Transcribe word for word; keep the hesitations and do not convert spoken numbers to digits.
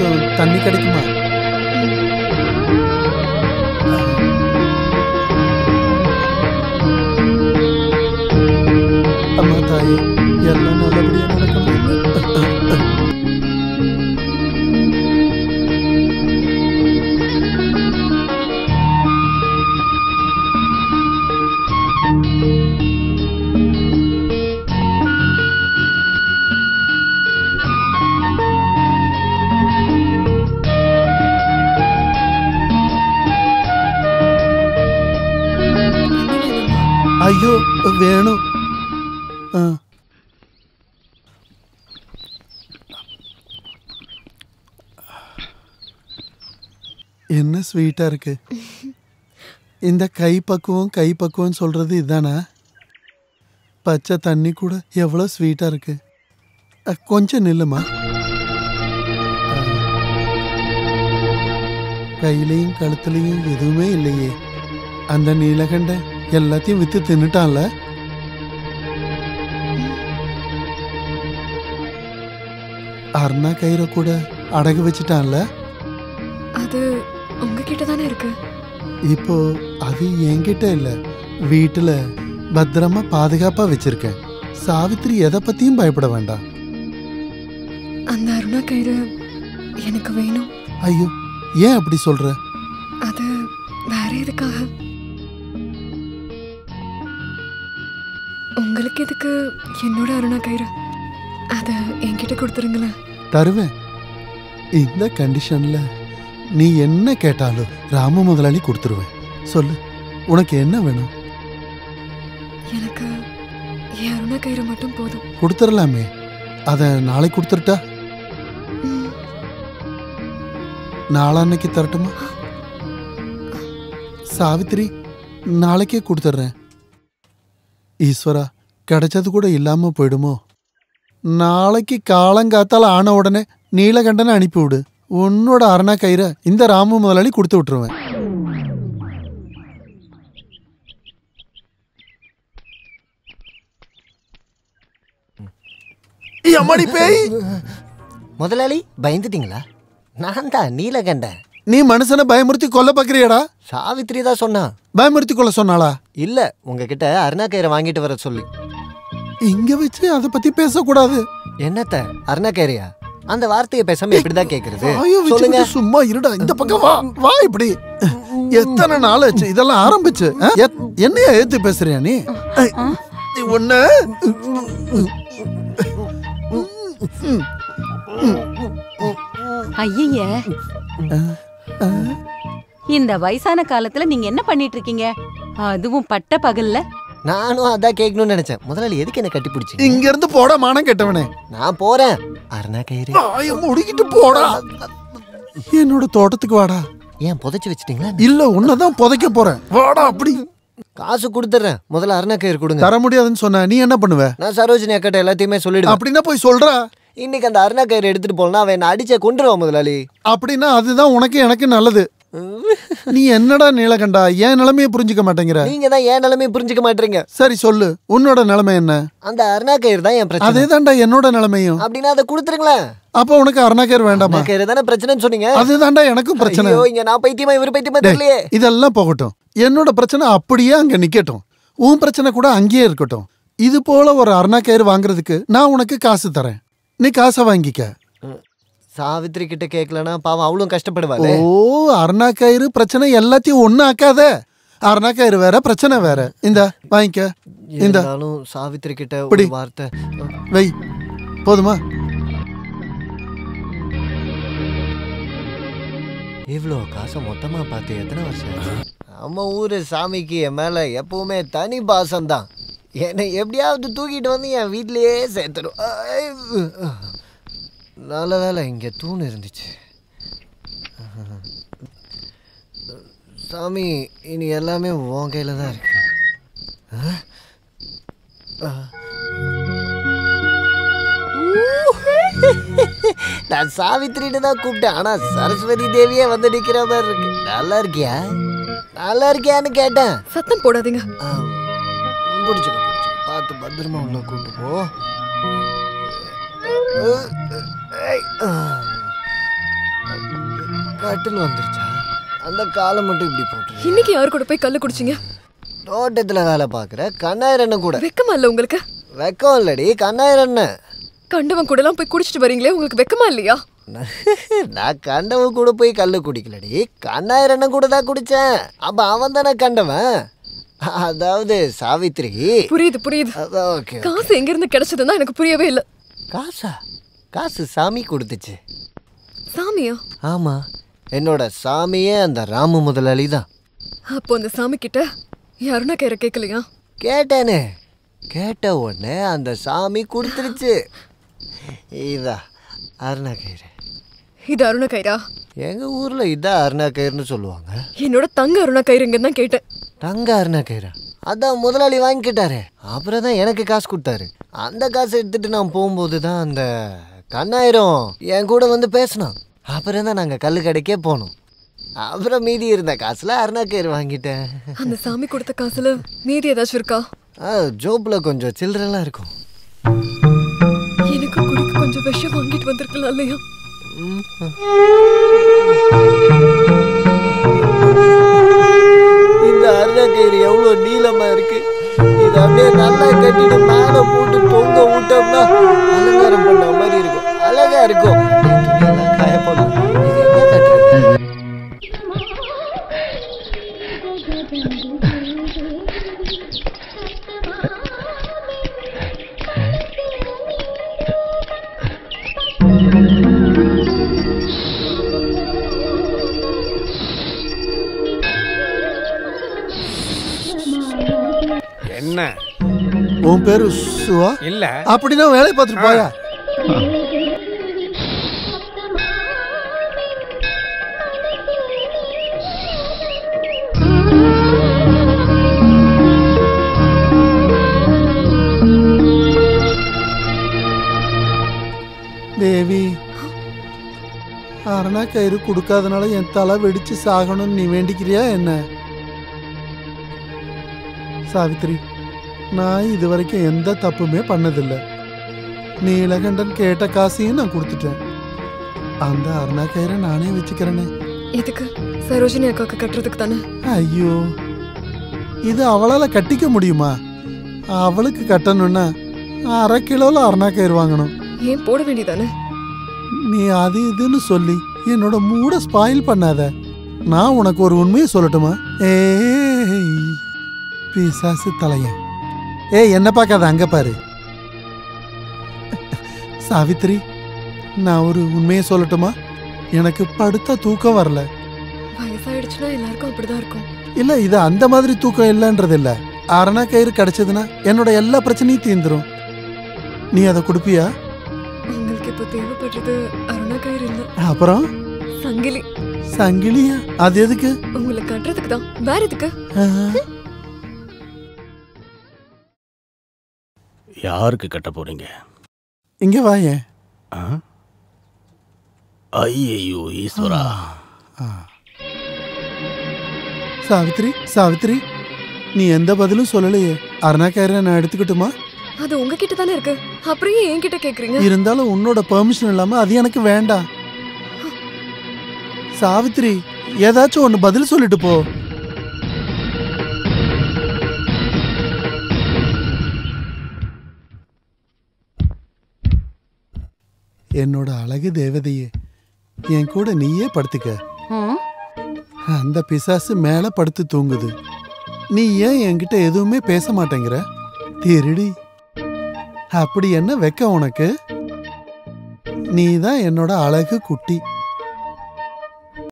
கொஞ்சம் தண்ணி கிடைக்குமா? அம்மா தாயே, எல்லாம் நல்லபடியா நடக்கணும். ஐயோ வேணும். என்ன ஸ்வீட்டா இருக்கு. இந்த கை பக்குவம் கை பக்குவம் சொல்றது இதுதானா? பச்சை தண்ணி கூட எவ்வளோ ஸ்வீட்டா இருக்கு. கொஞ்சம் நில்லுமா. கையிலையும் கழுத்துலையும் எதுவுமே இல்லையே. அந்த நீலகண்ட எல்லாத்தையும் வித்து தின்னுட்டான்ல. அருணா கயிறை கூட அடகு வச்சுட்டான்ல. அது உங்ககிட்ட தானே இருக்கு. இப்போ அது என்கிட்ட இல்ல, வீட்டுல பத்திரமா பாதுகாப்பா வச்சிருக்கேன். சாவித்திரி எதை பத்தியும் பயப்பட வேண்டாம். அந்த அருணா கயிறு எனக்கு வேணும். ஐயோ, ஏன் அப்படி சொல்ற? அது வேற எதுக்காக? உங்களுக்கு எதுக்கு என்னோட அருணா கயிறு? அத என்கிட்ட கொடுத்துருங்களேன். தருவேன். இந்த கண்டிஷன்ல நீ என்ன கேட்டாலும் ராம முதலாளி கொடுத்துருவேன். சொல்லு, உனக்கு என்ன வேணும்? எனக்கு என் அருணா கயிறு மட்டும் போதும். கொடுத்துடலாமே. அத நாளைக்கு கொடுத்துட்டா? நாளான்னைக்கு தரட்டுமா? சாவித்திரி, நாளைக்கே கொடுத்துட்றேன். ஈஸ்வரா, கிடைச்சது கூட இல்லாம போயிடுமோ? நாளைக்கு காலங்காத்தால ஆன உடனே நீலகண்டனை அனுப்பிவிடு. உன்னோட அரணா கயிறை இந்த ராமு முதலாளி கொடுத்து விட்டுருவேன். முதலாளி பயந்துட்டீங்களா? நான் தான் நீலகண்டன். நீ மனுஷனை பயமுறுத்தி கொல்ல பாக்குறியாடா? சாவித்திரி தான் சொன்னா. பயமுறுத்தி கொல்ல சொன்னாளா? இல்ல, உங்ககிட்ட அருணா கயிறை வாங்கிட்டு வர சொல்லி. இங்க வச்சு அதை பத்தி பேசக்கூடாது. என்னத்த அருணா கயிறையா? அந்த வார்த்தையை பேசாம எப்படிதான் கேக்குறது? சொல்லுங்க. சும்மா இருடா, இந்த பக்கம் வா. வா இப்படி. எத்தனை நாள் ஆச்சு இதெல்லாம் ஆரம்பிச்சு? என்னையா ஏத்து பேசுறியா நீ? ஒண்ணு ஐய, இந்த வயசான காலத்துல நீங்க என்ன பண்ணிட்டு இருக்கீங்க? அதுவும் பட்ட பகல்ல. நானும் அதான் கேட்கணும்னு நினைச்சேன். முதலாளி எதுக்கு என்ன கட்டி பிடிச்சி? இங்க இருந்து போட மானம் கெட்டவனே. நான் போறேன். அருணா கயிறு முடிக்கிட்டு போடா. என்னோட தோட்டத்துக்கு வாடா. ஏன் புதைச்சு வச்சிட்டீங்களா? இல்ல, உன்னதான் புதைக்க போறேன். வாடா. அப்படி காசு கொடுத்துறேன். முதல்ல அருணா கயிறு கொடுங்க. தர முடியாதுன்னு சொன்ன நீ என்ன பண்ணுவ? நான் சரோஜினி அக்கட்ட எல்லாத்தையுமே சொல்லிடுவேன். அப்படின்னா போய் சொல்றா. இன்னைக்கு அந்த அருணா கயிறு எடுத்துட்டு போனா அவன் என்ன அடிச்சே கொண்டுருவான் முதலாளி. அப்படின்னா அதுதான் உனக்கு எனக்கு நல்லது. நீ என்னடா நீலகண்டா, ஏன் நிலைமையை புரிஞ்சுக்க மாட்டேங்கிற? நீங்க தான் ஏன் நிலைமையை புரிஞ்சுக்க மாட்டீங்க. சரி சொல்லு, உன்னோட நிலைமை என்ன? அந்த அருணா கயிறு தான் என் பிரச்சனை. அதே தான்டா என்னோட நிலைமையும். அப்படின்னா அதை கொடுத்துருங்களேன். அப்ப உனக்கு அருணா கயிறு வேண்டாமா? கயிறு தானே பிரச்சனைன்னு சொன்னீங்க. அதுதான்டா எனக்கும் பிரச்சனை. இங்க நான் பைத்தியமா இவரு பைத்தியமா தெரியலையே. இதெல்லாம் போகட்டும். என்னோட பிரச்சனை அப்படியே அங்க நிக்கட்டும். உன் பிரச்சனை கூட அங்கேயே இருக்கட்டும். இது போல ஒரு அருணா கயிறு வாங்குறதுக்கு நான் உனக்கு காசு தரேன். நீ காசை வாங்கிக்க. சாவித்திரி கிட்ட கேட்கலனா பாவம் அவளும் கஷ்டப்படுவாள். ஓ, அருணா கயிறு பிரச்சனை எல்லாத்தையும் ஒண்ணு ஆக்காத. அருணா கயிறு வேற, பிரச்சனை வேற. இந்த வாங்கிக்க. இந்த சாவித்திரி கிட்ட ஒரு வார்த்தை வை. போதுமா? இவ்வளோ காசை மொத்தமா பார்த்து எத்தனை வருஷம்? நம்ம ஊரு சாமிக்கு என் மேல எப்பவுமே தனி பாசம்தான். என்னை எப்படியாவது தூக்கிட்டு வந்து என் வீட்லயே சேர்த்துடும். நல்ல வேலை இங்கே தூண் இருந்துச்சு. சாமி, இனி எல்லாமே உன் கையில் தான் இருக்கு. நான் சாவித்திரின்னு தான் கூப்பிட்டேன். ஆனா சரஸ்வதி தேவியே வந்து நிக்கிற மாதிரி இருக்கு. நல்லா இருக்கியா? நல்லா இருக்கியான்னு கேட்டேன். சத்தம் போடாதீங்க. பிடிச்சுக்க பிடிச்சுக்க. பார்த்து பத்திரமா உள்ள கூப்பிட்டு போ. கட்டில் வந்துருச்சா? அந்த காலை மட்டும் இப்படி போட்டு இன்னைக்கு யார் கூட போய் கல்லு குடிச்சிங்க? தோட்டத்துல வேலை பாக்குற கண்ணாயிரண்ண கூட. வெக்கமா இல்ல உங்களுக்கு? வெக்கம் இல்லடி, கண்ணாயிரண்ண. கண்டவன் கூட எல்லாம் போய் குடிச்சிட்டு வரீங்களே, உங்களுக்கு வெக்கமா இல்லையா? நான் கண்டவன் கூட போய் கல்லு குடிக்கலடி, கண்ணாயிரண்ண கூட தான் குடிச்சேன். அப்ப அவன் தானே கண்டவன். அதாவது சாவித்ரி. புரியுது புரியுது. ஓகே. காசு எங்க இருந்து கிடைச்சதுன்னா எனக்கு புரியவே இல்ல. காசா? காசு சாமி கொடுத்துச்சு. சாமியா? ஆமா, என்னோட சாமியே அந்த ராமு முதலாளி தான். அப்போ அந்த சாமி கிட்ட யாருன்னா கயிற கேட்கலையா? கேட்டேனே. கேட்ட உடனே அந்த சாமி கொடுத்துருச்சு. இதா அருணா கயிறு. இது அருணா கயிறா? எங்க ஊர்ல இதான் அருணா கயிறுன்னு சொல்லுவாங்க. என்னோட தங்க அருணா கயிறுங்கன்னு தான் கேட்டேன். தங்க அருணா கயிறா? அதான் முதலாளி வாங்கிக்கிட்டாரு. அப்புறம் தான் எனக்கு காசு கொடுத்தாரு. அந்த காசை எடுத்துட்டு நான் போகும்போது தான் அந்த கண்ணாயிரம் என் கூட வந்து பேசினான். அப்புறம் தான் நாங்கள் கல்லு கடைக்கே போனோம். அப்புறம் மீதி இருந்த காசுல அருணா கயிறு வாங்கிட்டேன். அந்த சாமி கொடுத்த காசுல மீதி ஏதாச்சும் இருக்கா? ஆ, ஜோப்ல கொஞ்சம் சில்லறெல்லாம் இருக்கும். எனக்கு குடிக்க கொஞ்சம் விஷம் வாங்கிட்டு வந்திருக்கலாம் இல்லையா? இந்த அருணா கயிறு எவ்வளோ நீளமா இருக்கு. இதை அப்படியே நல்லா கட்டிட்டு மேலே போட்டு தொங்க விட்டோம்னா அலங்காரம் பண்ண மாதிரி இருக்கும். அழகா இருக்கும். துணியெல்லாம் காய போடலாம். இது என்ன கட்டுறது? என்ன உன் பேரு சுவா? இல்ல. அப்படின்னா வேலையை பார்த்துட்டு போயா. தேவி, அரணா கயிறு கொடுக்காதனால என் தலை வெடிச்சு சாகணும்னு நீ வேண்டிக்கிறியா என்ன? சாவித்ரி, நான் இது வரைக்கும் எந்த தப்புமே பண்ணதில்லை. நீலகண்டன் கேட்ட காசையும் நான் கொடுத்துட்டேன். அந்த அருணா கயிறை நானே வச்சுக்கிறேனே. இதுக்கு சரோஜினி அக்காவுக்கு கட்டுறதுக்கு தானே? ஐயோ, இது அவளால கட்டிக்க முடியுமா? அவளுக்கு கட்டணும்னா அரை கிலோல அருணா கயிறு வாங்கணும். ஏன் போட வேண்டியதானே? நீ அது இதுன்னு சொல்லி என்னோட மூட ஸ்பாயில் பண்ணாத. நான் உனக்கு ஒரு உண்மையை சொல்லட்டுமா? ஏய் பிசாசு தலையன், ஏய் என்ன பார்க்காத, அங்க பாரு. சாவித்ரி, நான் ஒரு உண்மையை சொல்லட்டுமா? எனக்கு படுத்த தூக்கம் வரல. வயசாயிடுச்சுன்னா எல்லாருக்கும் அப்படிதான் இருக்கும். இல்ல, இது அந்த மாதிரி தூக்கம் இல்லைன்றது இல்ல. அரணா கயிறு கிடைச்சதுன்னா என்னோட எல்லா பிரச்சனையும் தீந்துரும். நீ அதை கொடுப்பியா? உங்களுக்கு இப்ப தேவைப்படுறது அருணா கயிறு இல்ல, அப்புறம் சங்கிலி. சங்கிலியா? அது எதுக்கு? உங்களை கட்டுறதுக்கு தான். வேற எதுக்கு? யாருக்கு கட்ட போறீங்க? இங்க வாயே. ஐயோ ஈஸ்வரா. சாவித்ரி, சாவித்ரி, நீ எந்த பதிலும் சொல்லலையே. அருணா கயிறை நான் எடுத்துக்கிட்டுமா? அது உங்ககிட்ட தானே இருக்கு, அப்புறம் ஏன் என்கிட்ட கேக்குறீங்க? இருந்தாலும் உன்னோட பெர்மிஷன் இல்லாம அது எனக்கு வேண்டாம். சாவித்ரி, ஏதாச்சும் ஒன்னு பதில் சொல்லிட்டு போ. என்னோட அழகு தேவதையே, என் கூட நீயே படுத்துக்க. அந்த பிசாசு மேல படுத்து தூங்குது. நீ ஏன் என்கிட்ட எதுவுமே பேச மாட்டேங்கிற? திருடி, அப்படி என்ன வெக்க உனக்கு? நீ தான் என்னோட அழகு குட்டி.